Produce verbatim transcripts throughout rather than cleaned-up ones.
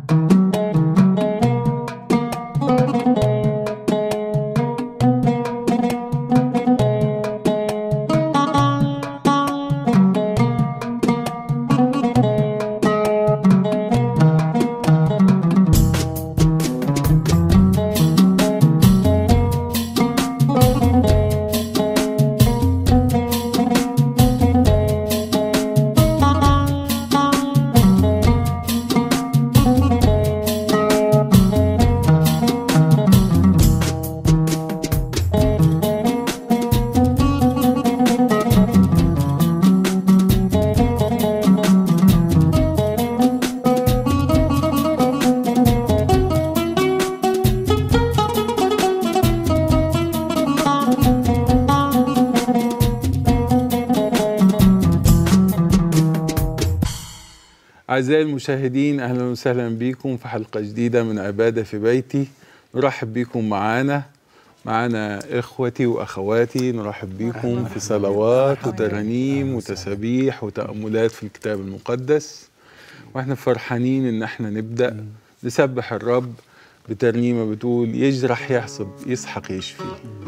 أعزائي المشاهدين، أهلا وسهلا بكم في حلقة جديدة من عبادة في بيتي. نرحب بكم معانا معانا إخوتي وأخواتي، نرحب بكم في صلوات وترانيم وتسابيح وتأملات في الكتاب المقدس، وإحنا فرحانين إن إحنا نبدأ نسبح الرب بترنيمة بتقول يجرح يحسب يسحق يشفي.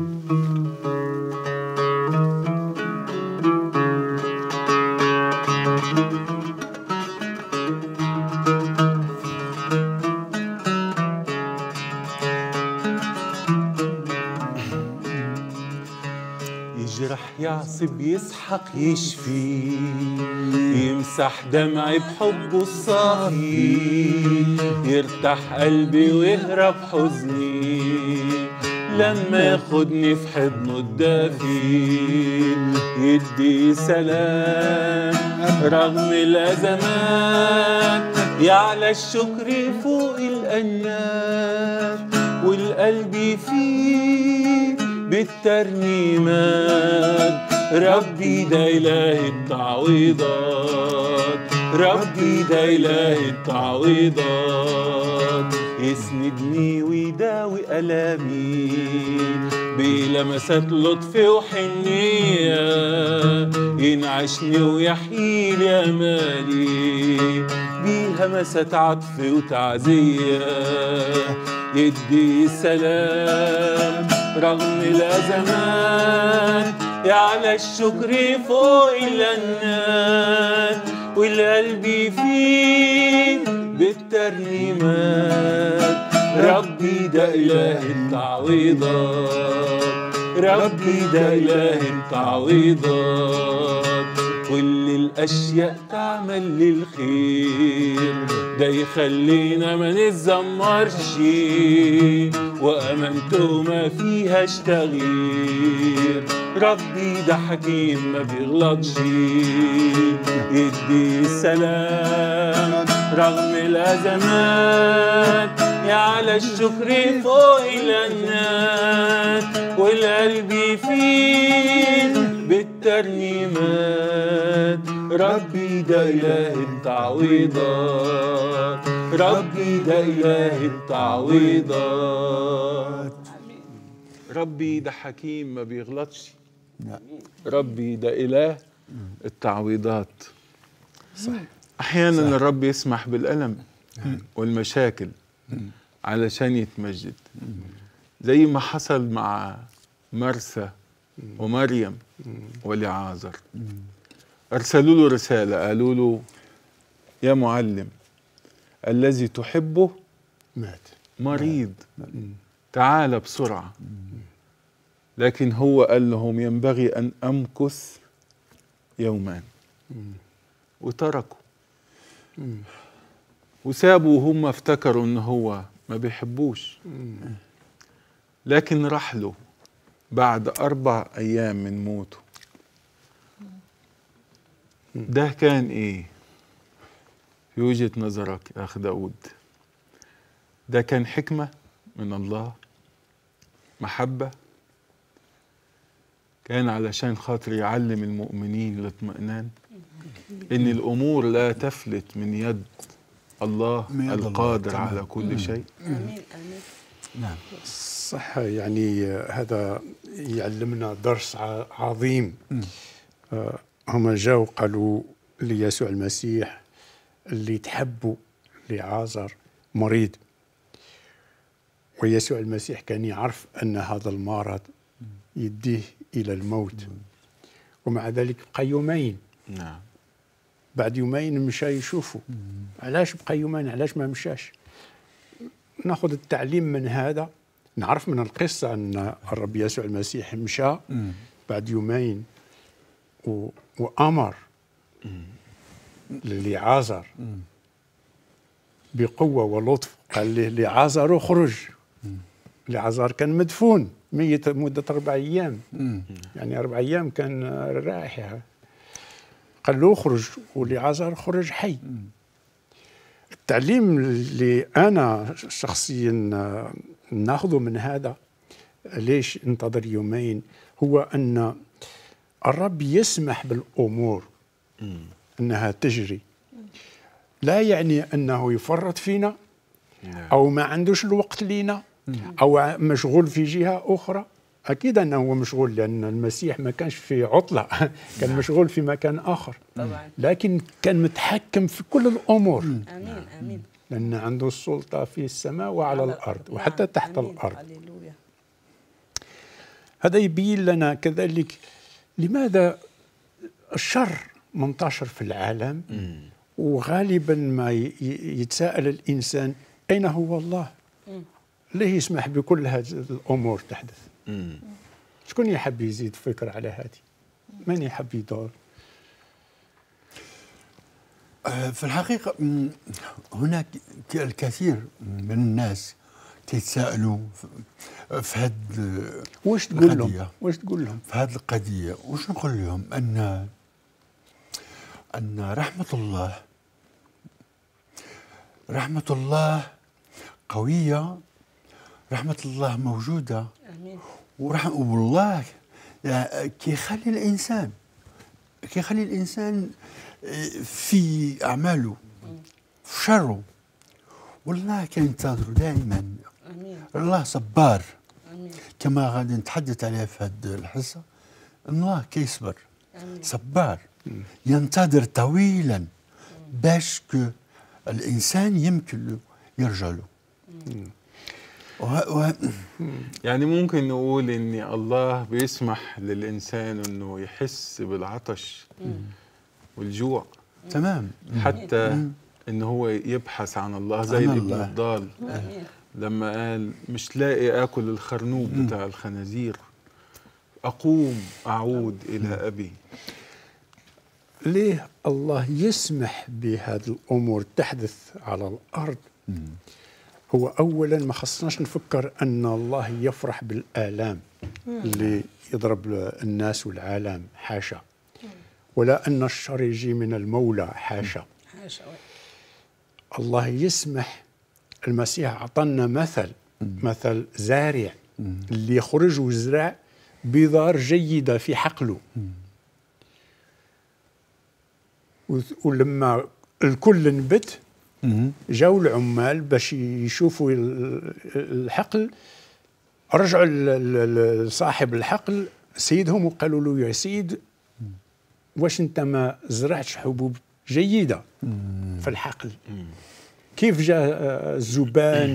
يجرح يعصب يسحق يشفي، يمسح دمعي بحبه الصافي، يرتاح قلبي ويهرب حزني لما ياخدني في حضنه الدافي، يدي سلام رغم الأزمات، يعلى الشكر فوق الأنات، والقلب فيه بالترنيمات. ربي ده إله التعويضات، ربي ده إله التعويضات، يسندني ويداوي ألامي بلمسات لطف وحنية، ينعشني ويحييلي أمالي بهمسات عطف وتعزية، يدي سلام رغم الأزمات، يعلى الشكر فوق الأنات، والقلب فيه بالترنيمات. ربي ده إله التعويضات، ربي ده إله التعويضات، كل الأشياء تعمل للخير، ده يخلينا ما نتذمرش، وأمانته ما فيهاش تغيير. ربي ده حكيم ما بيغلطش، يدي السلام رغم الأزمات، يعلى الشكر فوق الأنات، والقلب فيه بالترنيمات. ربي ده إله التعويضات، ربي ده إله التعويضات. ربي ده حكيم ما بيغلطش، ربي ده إله التعويضات. صحيح. أحيانا صح. الرب يسمح بالألم والمشاكل علشان يتمجد، زي ما حصل مع مرثا ومريم ولعازر. أرسلوا له رسالة قالوا له يا معلم الذي تحبه مات مريض، تعال بسرعة. لكن هو قال لهم ينبغي أن أمكث يومان، وتركوا وسابوا، وهم افتكروا ان هو ما بيحبوش. لكن راح له بعد أربع أيام من موته. ده كان إيه في وجهة نظرك يا أخ داود؟ ده كان حكمة من الله، محبة، كان علشان خاطر يعلم المؤمنين الاطمئنان إن الأمور لا تفلت من يد الله القادر الله. على كل شيء. آمين آمين. نعم صح. يعني هذا يعلمنا درس عظيم. آه هم جاءوا قالوا ليسوع المسيح اللي تحبوا لعازر مريض، ويسوع المسيح كان يعرف أن هذا المرض يديه إلى الموت، ومع ذلك بقى يومين. نعم. بعد يومين مشى يشوفه. علاش بقى يومين؟ علاش ما مشاش؟ ناخذ التعليم من هذا، نعرف من القصة أن الرب يسوع المسيح مشى بعد يومين و... وأمر لعازر بقوة ولطف، قال له لعازر اخرج. لعازر كان مدفون ميت مدة أربع أيام، يعني أربع أيام كان رايح، قال له اخرج، ولعازر خرج حي. التعليم اللي أنا شخصيا ناخذه من هذا، ليش انتظر يومين، هو أن الرب يسمح بالأمور أنها تجري، لا يعني أنه يفرط فينا أو ما عندوش الوقت لينا أو مشغول في جهة أخرى. أكيد أنه هو مشغول، لأن المسيح ما كانش في عطلة، كان مشغول في مكان آخر، لكن كان متحكم في كل الأمور. آمين آمين. لأن عنده السلطة في السماء وعلى الأرض وحتى تحت الأرض. هذا يبين لنا كذلك لماذا الشر منتشر في العالم، وغالبا ما يتساءل الإنسان أين هو الله؟ ليه يسمح بكل هذه الأمور تحدث؟ شكون يحب يزيد فكر على هذه؟ من يحب يدور؟ في الحقيقة هناك الكثير من الناس يتساءلوا في هذه واش تقول لهم؟ واش تقول لهم في هذه القضية؟ واش نقول لهم؟ أن أن رحمة الله رحمة الله قوية، رحمة الله موجودة. آمين. ورحمة والله كيخلي الإنسان كيخلي الإنسان في أعماله في شره، والله كينتظر دائما. آمين. الله صبار. آمين. كما غادي نتحدث عليه في هذه الحصة، الله كيصبر. آمين. صبار ينتظر طويلا باش الإنسان يمكن له يرجع له. و... و... يعني ممكن نقول ان الله بيسمح للانسان انه يحس بالعطش والجوع، تمام، حتى ان هو يبحث عن الله، زي عن الابن الله. الضال لما قال مش لاقي اكل الخرنوب بتاع الخنازير، اقوم اعود الى ابي. ليه الله يسمح بهذه الأمور تحدث على الأرض؟ هو أولا ما خصناش نفكر أن الله يفرح بالآلام اللي يضرب الناس والعالم، حاشا، ولا أن الشر يجي من المولى، حاشا. حاشا. الله يسمح. المسيح أعطانا مثل مثل زارع اللي يخرج ويزرع بذار جيدة في حقله، ولما الكل نبت جاوا العمال باش يشوفوا الحقل، رجعوا لصاحب الحقل سيدهم وقالوا له يا سيد واش انت ما زرعتش حبوب جيدة في الحقل؟ كيف جاء الزبان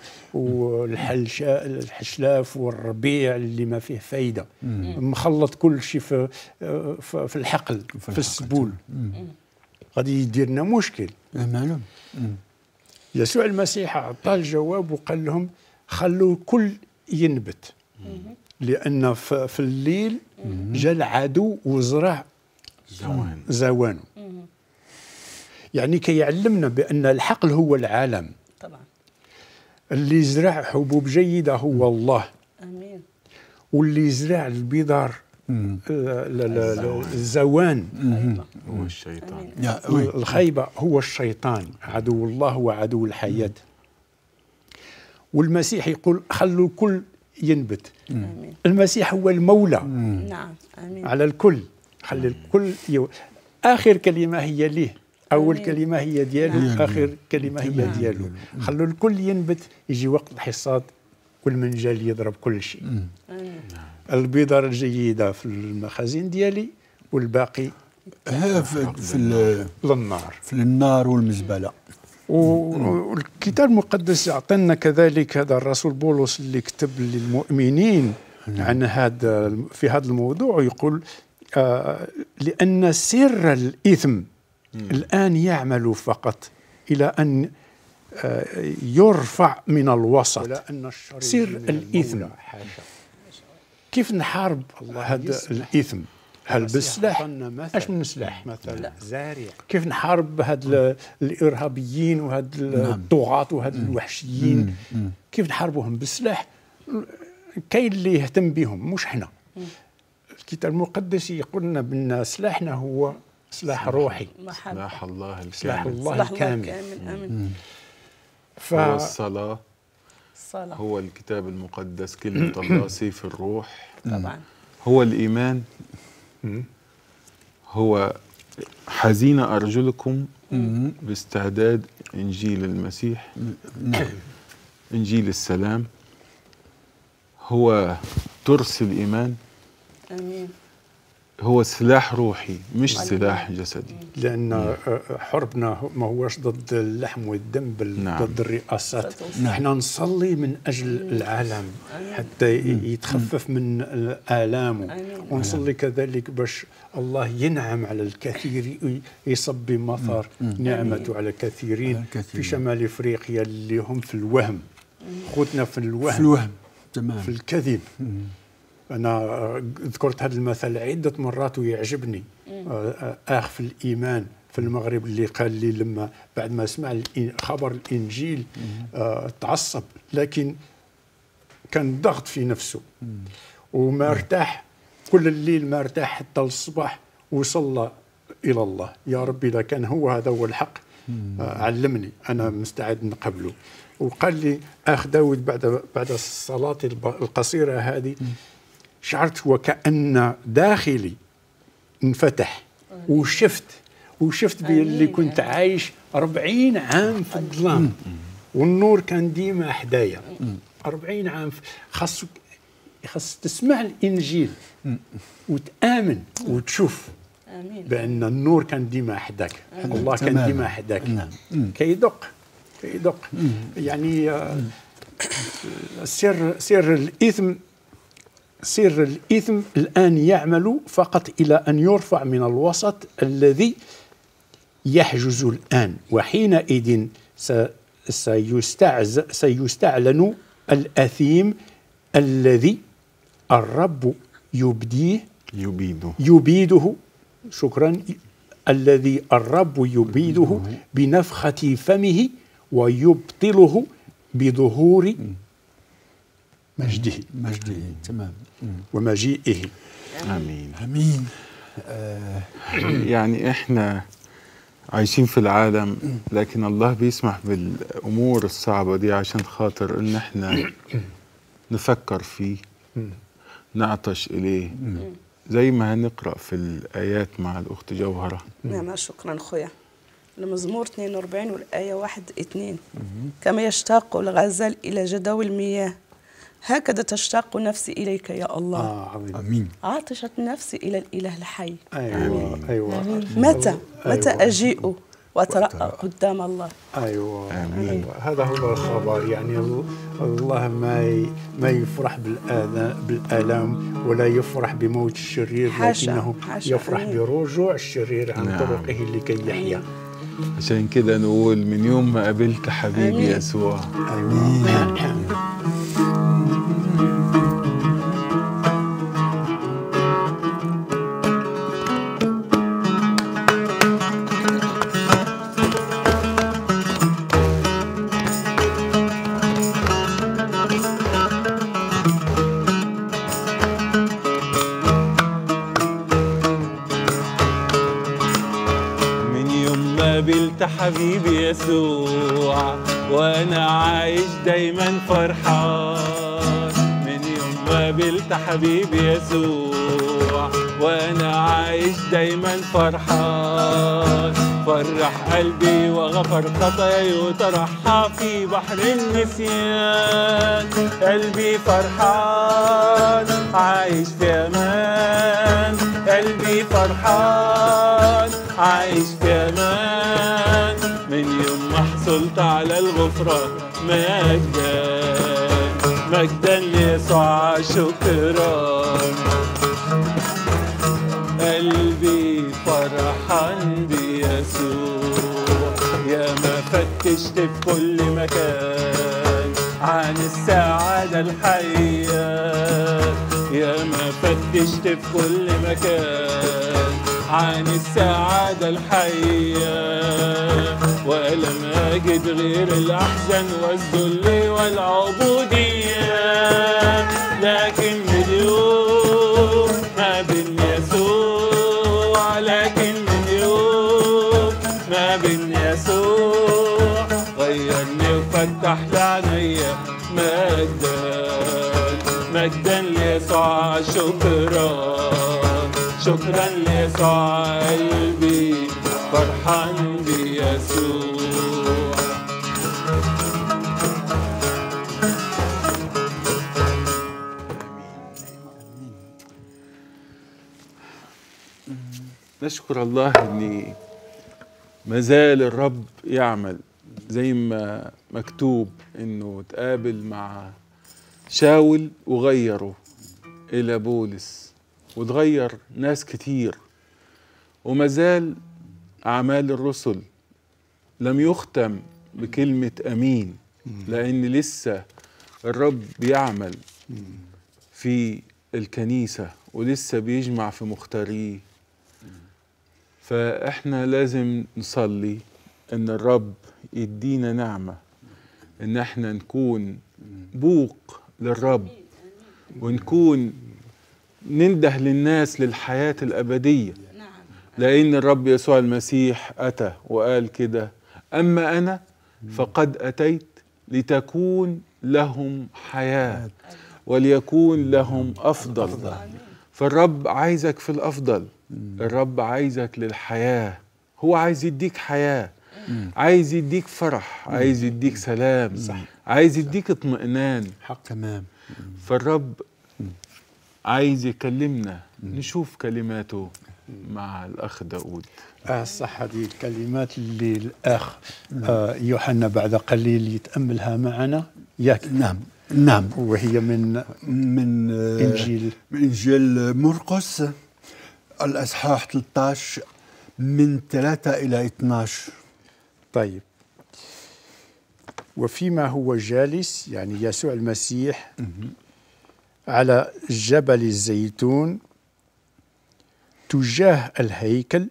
والحشلاف والربيع اللي ما فيه فايدة، مخلط كل شيء في في الحقل في السبول، غادي يدير لنا مشكل. معلوم. يسوع المسيح أعطى الجواب وقال لهم خلوا الكل ينبت، لأن في الليل جاء العدو وزرع زوان زوانه. يعني كي يعلمنا بأن الحقل هو العالم، طبعا اللي يزرع حبوب جيدة هو الله. آمين. واللي يزرع البذار الزوان هو الشيطان. الخيبة هو الشيطان، عدو الله وعدو الحياة. والمسيح يقول خلوا الكل ينبت. آمين. المسيح هو المولى. نعم. آمين. على الكل، خلي الكل يو... آخر كلمة هي ليه، أول آمين. كلمة هي ديالو، آخر كلمة هي ديالو. خلوا الكل ينبت، يجي وقت الحصاد والمنجل يضرب كل شيء. آمين. البذار الجيدة في المخازن ديالي والباقي في في, للنار. في النار والمزبلة. والكتاب المقدس يعطينا كذلك هذا الرسول بولس اللي كتب للمؤمنين عن هذا في هذا الموضوع، يقول آه لأن سر الإثم الآن يعمل فقط إلى أن آه يرفع من الوسط. سر الإثم كيف نحارب هذا الإثم؟ هل بالسلاح؟ اش من سلاح مثلا زارع؟ كيف نحارب هاد الارهابيين وهاد الطغاة وهاد الوحشيين؟ كيف نحاربوهم بالسلاح؟ كاين اللي يهتم بهم مش احنا. الكتاب المقدس يقول لنا بان سلاحنا هو سلاح روحي، سلاح الله الكامل، سلاح الله الكامل. آمين. ف... هو الصلاة، الصلاة هو الكتاب المقدس، كلمة الله، سيف الروح طبعا، هو الإيمان، هو حزين أرجلكم باستعداد إنجيل المسيح، إنجيل السلام، هو ترس الإيمان. آمين. هو سلاح روحي مش سلاح جسدي، لأن حربنا ما هوش ضد اللحم والدم بل نعم. ضد الرئاسات. نعم. احنا نصلي من أجل العالم حتى يتخفف من آلامه، ونصلي كذلك باش الله ينعم على الكثير، يصب مطر نعمته على الكثيرين في شمال إفريقيا اللي هم في الوهم، خوتنا في الوهم في الوهم تمام، في الكذب. أنا ذكرت هذا المثل عدة مرات ويعجبني. أخ في الإيمان في المغرب اللي قال لي لما بعد ما سمع خبر الإنجيل تعصب، لكن كان ضغط في نفسه وما ارتاح كل الليل، ما ارتاح حتى الصباح، وصلى إلى الله: يا ربي إذا كان هو هذا هو الحق علمني، أنا مستعد نقبله. وقال لي أخ داود بعد بعد الصلاة القصيرة هذه شعرت وكأن داخلي انفتح، وشفت وشفت باللي كنت عايش أربعين عام في الظلام والنور كان ديما حدايا. أربعين عام خاصك خاص تسمع الإنجيل وتآمن وتشوف بأن النور كان ديما حداك، الله كان ديما حداك. كيدق كيدق يعني سر سر الإثم سر الإثم الآن يعمل فقط إلى أن يرفع من الوسط الذي يحجز الآن، وحينئذ سيستعز سيستعلن الأثيم الذي الرب يبديه يبيده يبيده شكرا الذي الرب يبيده بنفخة فمه ويبطله بظهور مجده مجده تمام ومجيئه. آمين امين. آه يعني احنا عايشين في العالم، لكن الله بيسمح بالامور الصعبه دي عشان خاطر ان احنا نفكر فيه، نعطش اليه، زي ما هنقرا في الايات مع الاخت جوهره. نعم شكرا خويا. المزمور اثنين وأربعين والآية واحد اثنين: كما يشتاق الغزال إلى جداول المياه هكذا تشتاق نفسي إليك يا الله. آه عظيم. امين. عطشت نفسي إلى الإله الحي. ايوه ايوه متى متى أيوة. أجيء وأترأى قدام الله. ايوه ايوه هذا هو الخبر. يعني الله ما ما يفرح بالآلام ولا يفرح بموت الشرير، لكنه يفرح برجوع الشرير عن نعم. طرقه لكي يحيا. عشان كده نقول من يوم ما قابلت حبيبي آمين. يسوع. ايوه قابلت حبيبي يسوع وانا عايش دايما فرحان. من يوم ما قابلت حبيبي يسوع وانا عايش دايما فرحان. فرح قلبي وغفر خطاياي وطرحها في بحر النسيان. قلبي فرحان عايش في امان، قلبي فرحان عايش في امان. من يوم ما حصلت على الغفران. مجدا مجدا ليسوع شكرا، قلبي فرحان بيسوع. يا ما فتشت في كل مكان عن السعادة الحية، يا ما فتشت في كل مكان عن السعادة الحية، ولم أجد غير الأحزان والذل والعبودية. لكن من يوم ما بين يسوع، لكن من يوم ما بين يسوع غيرني وفتح لعينيا. مجدا مجدا ليسوع شكرا، شكرا ليسوع قلبي فرحان بيسوع. نشكر الله ان ما زال الرب يعمل زي ما مكتوب انه تقابل مع شاول وغيره الى بولس، وتغير ناس كتير. وما زال اعمال الرسل لم يختم بكلمة امين، لان لسه الرب بيعمل في الكنيسة ولسه بيجمع في مختاريه. فاحنا لازم نصلي ان الرب يدينا نعمة ان احنا نكون بوق للرب، ونكون ننده للناس للحياة الأبدية. لأن الرب يسوع المسيح أتى وقال كده: أما أنا فقد أتيت لتكون لهم حياة وليكون لهم أفضل. فالرب عايزك في الأفضل، الرب عايزك للحياة، هو عايز يديك حياة، عايز يديك فرح، عايز يديك سلام، عايز يديك اطمئنان. حق تمام. فالرب عايز يكلمنا، نشوف كلماته مع الأخ داود. آه صح، هذه الكلمات اللي الأخ آه يوحنا بعد قليل يتأملها معنا. ياك نعم نعم. وهي من من إنجيل من إنجيل مرقس الأصحاح ثلاثة عشر من ثلاثة إلى اثني عشر. طيب. وفيما هو جالس، يعني يسوع المسيح، على جبل الزيتون تجاه الهيكل،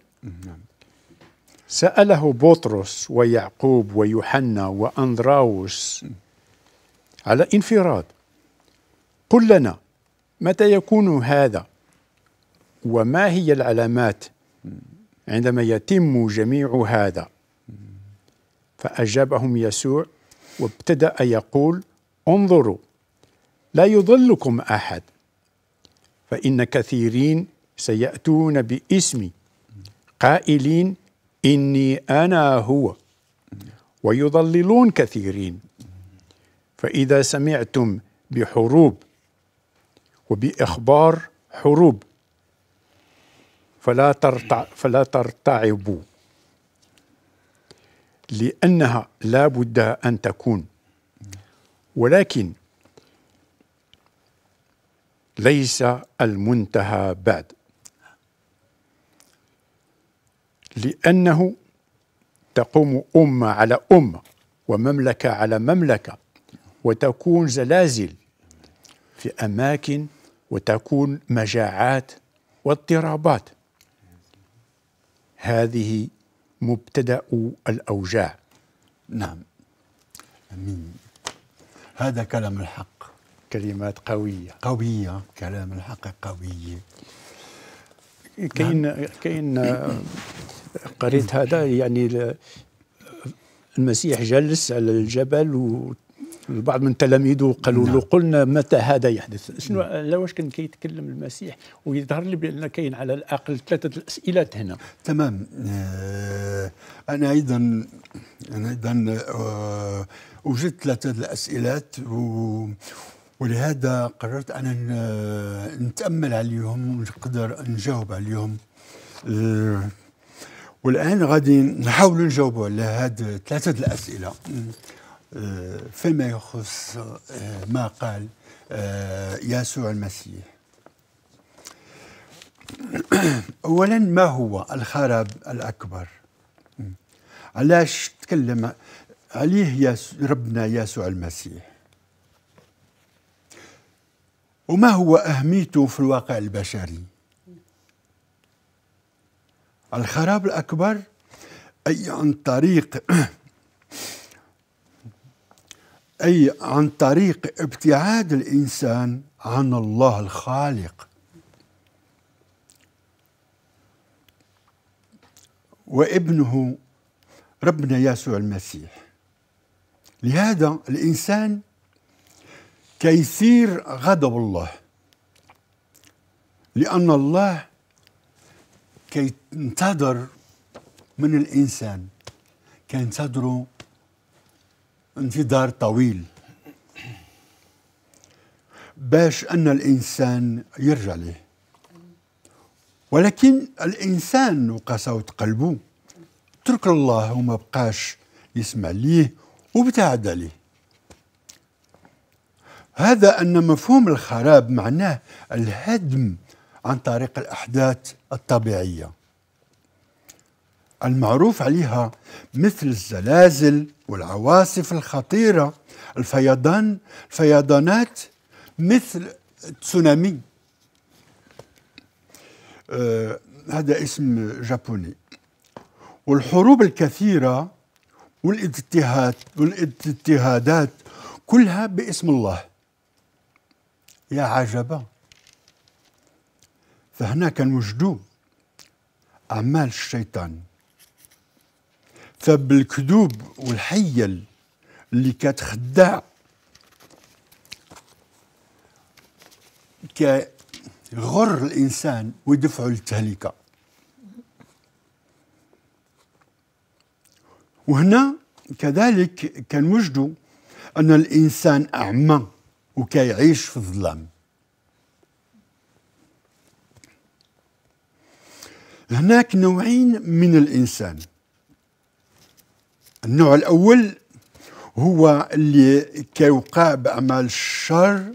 سأله بطرس ويعقوب ويوحنا وأندراوس على انفراد: قل لنا متى يكون هذا، وما هي العلامات عندما يتم جميع هذا؟ فأجابهم يسوع وابتدأ يقول: انظروا، لا يضلكم أحد، فإن كثيرين سيأتون باسمي قائلين إني أنا هو، ويضللون كثيرين. فإذا سمعتم بحروب وبإخبار حروب فلا ترتع فلا ترتعبوا، لأنها لا بد أن تكون، ولكن ليس المنتهى بعد. لأنه تقوم أمة على أمة ومملكة على مملكة، وتكون زلازل في أماكن، وتكون مجاعات واضطرابات. هذه مبتدأ الأوجاع. نعم. أمين. هذا كلام الحق. كلمات قوية قوية، كلام الحق قوية. كاين نعم. كاين قريت هذا، يعني المسيح جلس على الجبل والبعض من تلاميذه قالوا له: قلنا متى هذا يحدث؟ شنو لا واش كان كيتكلم المسيح؟ ويظهر لي بان كاين على الاقل ثلاثه اسئلات هنا. تمام. آه انا ايضا انا ايضا آه وجدت ثلاثه الاسئلات، و ولهذا قررت أنا نتأمل عليهم ونقدر نجاوب عليهم. والآن غادي نحاولوا نجاوبوا على هاد ثلاثة الأسئلة فيما يخص ما قال يسوع المسيح. أولا، ما هو الخراب الأكبر؟ علاش تكلم عليه ربنا يسوع المسيح؟ وما هو أهميته في الواقع البشري؟ الخراب الأكبر أي عن طريق أي عن طريق ابتعاد الإنسان عن الله الخالق وابنه ربنا يسوع المسيح. لهذا الإنسان كيثير غضب الله، لأن الله كينتظر من الإنسان كينتظر انتظار طويل باش أن الإنسان يرجع له، ولكن الإنسان وقساوة قلبه ترك الله وما بقاش يسمع ليه وابتعد عليه. هذا أن مفهوم الخراب معناه الهدم عن طريق الأحداث الطبيعية المعروف عليها مثل الزلازل والعواصف الخطيرة، الفيضان الفيضانات مثل التسونامي. آه هذا اسم جابوني. والحروب الكثيرة والاضطهاد والاضطهادات كلها باسم الله. يا عجبا، فهنا كنوجدوا أعمال الشيطان، فبالكذوب والحيل اللي كتخدع كغر الإنسان ويدفعوا للتهلكة. وهنا كذلك كنوجدوا أن الإنسان أعمى وكيعيش في الظلام. هناك نوعين من الإنسان. النوع الأول هو اللي كيوقع بأعمال الشر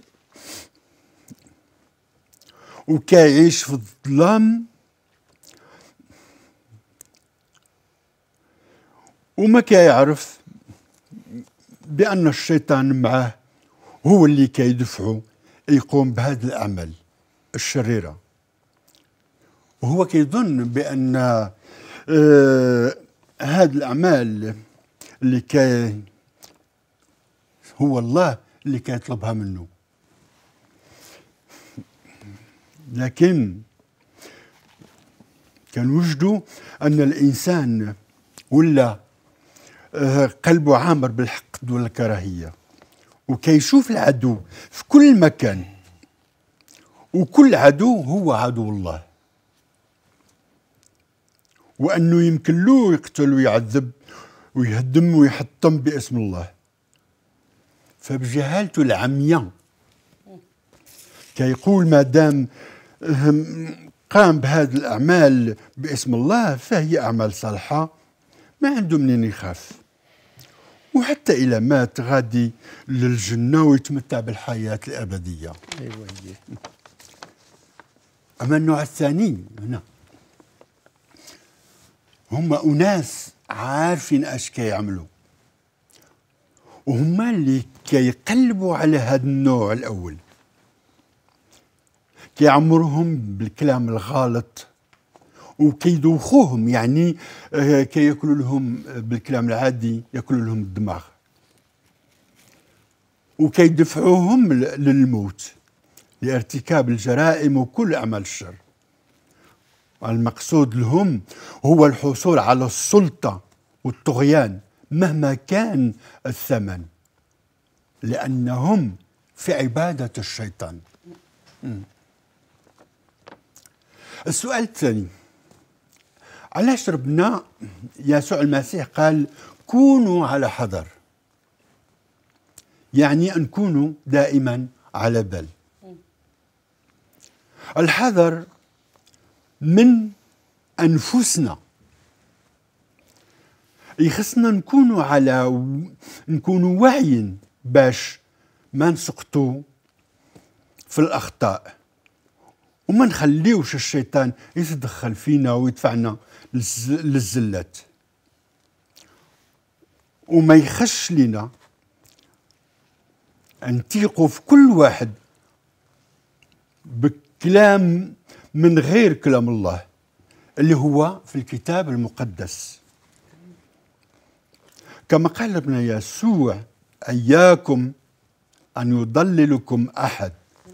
وكيعيش في الظلام وما كيعرف بأن الشيطان معه هو اللي كيدفعه يقوم بهذه الأعمال الشريرة، وهو كيظن بأن آه هذه الأعمال اللي كي هو الله اللي كيطلبها منه. لكن كنوجدوا أن الإنسان ولا آه قلبه عامر بالحقد والكراهية، وكيشوف العدو في كل مكان، وكل عدو هو عدو الله، وأنه يمكن له يقتل ويعذب ويهدم ويحطم باسم الله. فبجهالته العمياء كيقول ما دام قام بهذه الأعمال باسم الله فهي أعمال صالحة، ما عنده منين يخاف، وحتى إلى مات غادي للجنة ويتمتع بالحياة الأبدية. أيوة. أما النوع الثاني هنا هم أناس عارفين اش كيعملوا، وهم اللي كيقلبوا على هذا النوع الأول، كيعمرهم بالكلام الغلط وكيدوخوهم، يعني كياكلوا لهم بالكلام العادي ياكلوا لهم الدماغ وكيدفعوهم للموت لارتكاب الجرائم وكل أعمال الشر. المقصود لهم هو الحصول على السلطة والطغيان مهما كان الثمن، لأنهم في عبادة الشيطان. السؤال الثاني، علاش ربنا يسوع المسيح قال كونوا على حذر؟ يعني أن كونوا دائما على بال. الحذر من أنفسنا يخصنا نكونوا على نكونوا واعيين باش ما نسقطوا في الأخطاء، وما نخليوش الشيطان يتدخل فينا ويدفعنا للزلات، وما يخش لنا نتيقوا في كل واحد بكلام من غير كلام الله اللي هو في الكتاب المقدس. كما قال ابن يسوع: إياكم أن يضللكم أحد،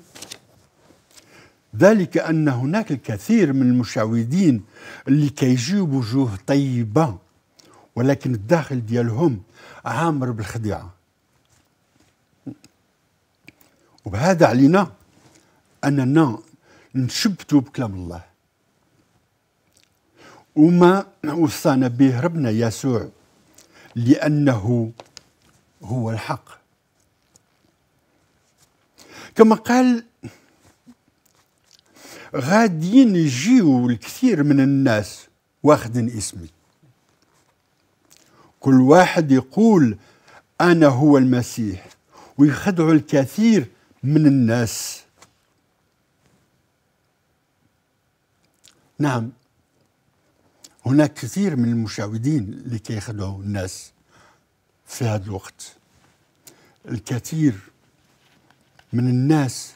ذلك أن هناك الكثير من المشعوذين اللي كيجيوا بوجوه طيبة ولكن الداخل ديالهم عامر بالخديعة. وبهذا علينا أننا نشبتوا بكلام الله وما وصانا به ربنا يسوع، لأنه هو الحق. كما قال: غاديين يجيو الكثير من الناس واخدين اسمي، كل واحد يقول أنا هو المسيح، ويخدعوا الكثير من الناس. نعم، هناك كثير من المشعوذين اللي كيخدعوا الناس في هذا الوقت. الكثير من الناس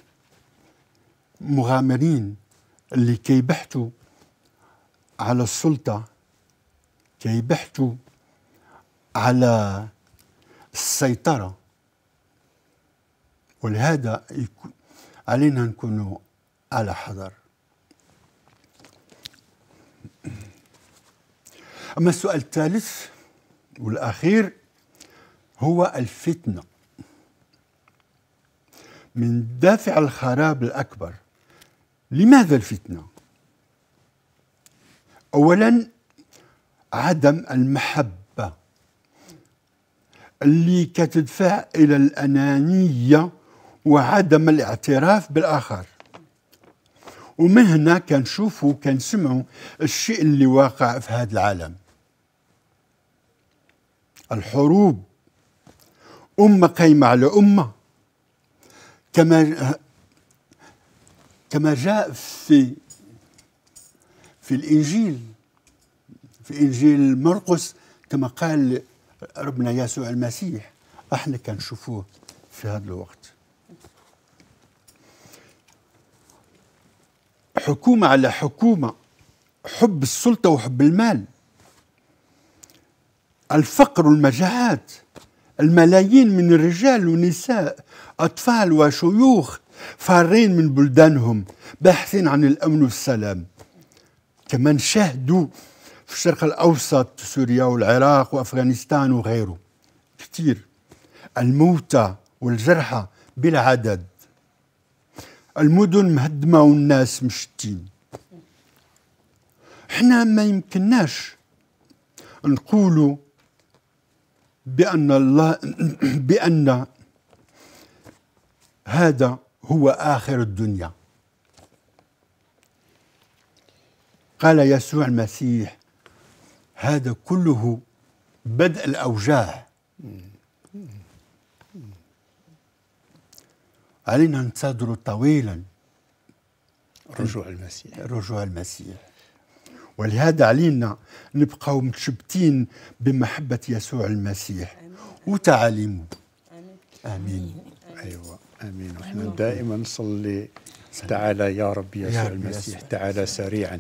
مغامرين اللي كيبحثوا على السلطة، كيبحثوا على السيطرة، ولهذا علينا نكون على حذر. أما السؤال الثالث والأخير هو الفتنة. من دافع الخراب الأكبر، لماذا الفتنة؟ أولا عدم المحبة اللي كتدفع إلى الأنانية وعدم الاعتراف بالآخر. ومن هنا كنشوفوا كنسمعوا الشيء اللي واقع في هذا العالم، الحروب، أمة قايمة على أمة، كما كما جاء في في الإنجيل، في إنجيل مرقس، كما قال ربنا يسوع المسيح، احنا كنشوفوه في هذا الوقت. حكومة على حكومة، حب السلطة وحب المال، الفقر والمجاعات، الملايين من الرجال والنساء، أطفال وشيوخ فارين من بلدانهم باحثين عن الأمن والسلام. كما نشاهدوا في الشرق الأوسط، سوريا والعراق وأفغانستان وغيره كثير، الموتى والجرحى بلا عدد، المدن مهدمة والناس مشتين. احنا ما يمكنناش نقولوا بأن الله بأن هذا هو آخر الدنيا. قال يسوع المسيح: هذا كله بدء الأوجاع. علينا ننتظر طويلا رجوع المسيح رجوع المسيح، ولهذا علينا نبقى متشبتين بمحبة يسوع المسيح وتعاليمه. آمين. آمين. أيوة آمين. ونحن دائما نصلي: تعالى يا رب يسوع يا المسيح، تعالى سريعا.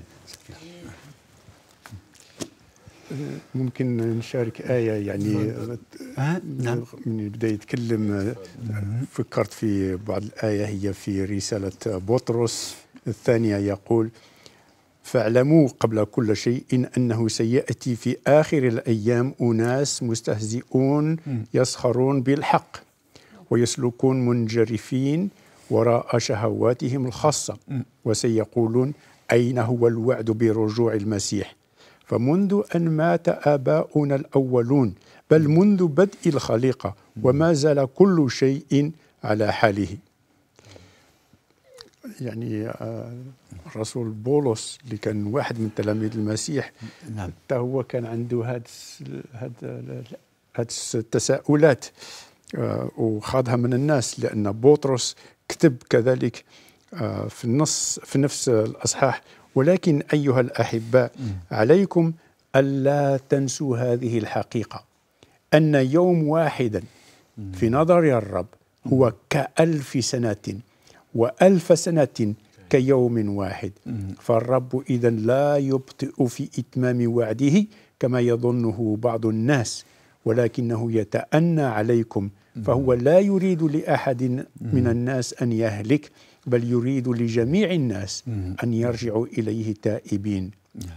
ممكن نشارك آية يعني آه، نعم. من بداية يتكلم فكرت في بعض الآية، هي في رسالة بطرس الثانية، يقول: فاعلموا قبل كل شيء أنه سيأتي في آخر الأيام أناس مستهزئون يسخرون بالحق ويسلكون منجرفين وراء شهواتهم الخاصة، وسيقولون: أين هو الوعد برجوع المسيح؟ فمنذ أن مات آباؤنا الأولون، بل منذ بدء الخليقة، وما زال كل شيء على حاله. يعني الرسول بولس اللي كان واحد من تلاميذ المسيح، نعم، حتى هو كان عنده هاد هاد هاد التساؤلات وخاضها من الناس، لأن بطرس كتب كذلك في النص في نفس الأصحاح: ولكن أيها الأحباء عليكم ألا تنسوا هذه الحقيقة أن يوم واحدا في نظر الرب هو كألف سنة، وألف سنة كيوم واحد. فالرب إذن لا يبطئ في إتمام وعده كما يظنه بعض الناس، ولكنه يتأنى عليكم، فهو لا يريد لأحد من الناس أن يهلك، بل يريد لجميع الناس أن يرجعوا إليه تائبين.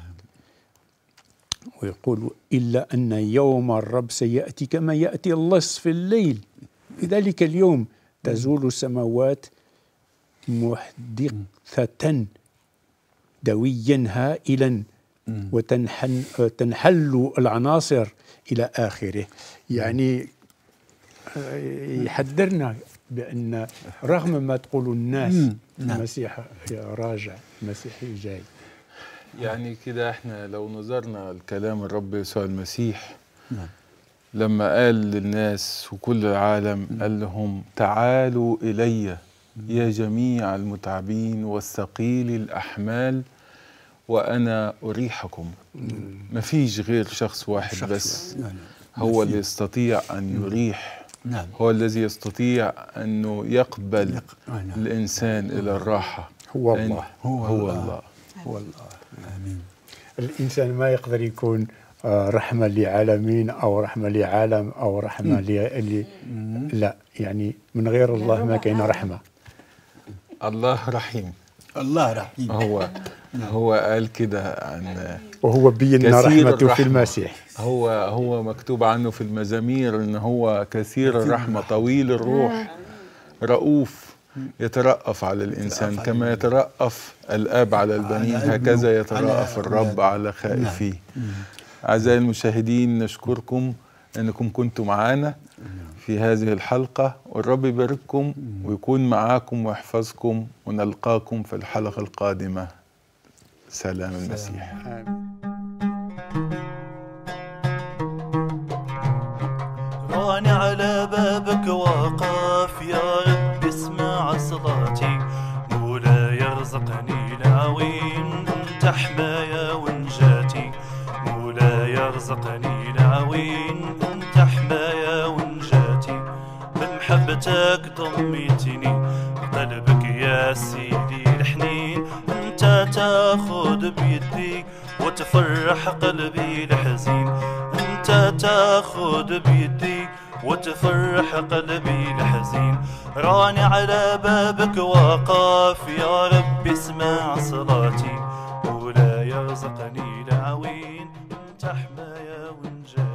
ويقول: إلا أن يوم الرب سيأتي كما يأتي اللص في الليل، في ذلك اليوم تزول السماوات محدثة دويا هائلا، وتنحل تنحل العناصر إلى آخره. يعني يحذرنا بأن رغم ما تقول الناس المسيح راجع، المسيح جاي. يعني كده احنا لو نظرنا الكلام الرب يسوع المسيح لما قال للناس وكل العالم، قال لهم: تعالوا إلي يا جميع المتعبين والثقيل الأحمال وأنا أريحكم. مفيش غير شخص واحد بس هو اللي يستطيع أن يريح، هو الذي يستطيع أنه يقبل الإنسان إلى الراحة. هو الله، هو, هو الله هو الله. آمين. الإنسان ما يقدر يكون رحمة لعالمين أو رحمة لعالم أو رحمة ل... لا، يعني من غير الله ما كاين رحمة. الله رحيم، الله رحيم. هو هو قال كده عن وهو بين رحمته في المسيح. هو هو مكتوب عنه في المزامير ان هو كثير الرحمة طويل الروح رؤوف يترأف على الإنسان، كما يترأف الآب على البنين هكذا يترأف الرب على خائفيه. أعزائي المشاهدين، نشكركم أنكم كنتم معنا في هذه الحلقة، والرب يبارككم ويكون معاكم ويحفظكم، ونلقاكم في الحلقة القادمة. سلام المسيح. راني على بابك واقف يا رب اسمع صلاتي، مولاي ارزقني العوين انت حمايا ونجاتي، مولاي ارزقني العوين انت حمايا ونجاتي، بمحبتك ضميتني قلبك يا سيدي الحنين، انت تاخذ بيدي وتفرح قلبي الحزين، انت تاخذ بيدي وتفرح قلبي الحزين، راني على بابك واقف يا رب اسمع صلاتي، مولاي ارزقني العوين انت حمايا ونجاتي.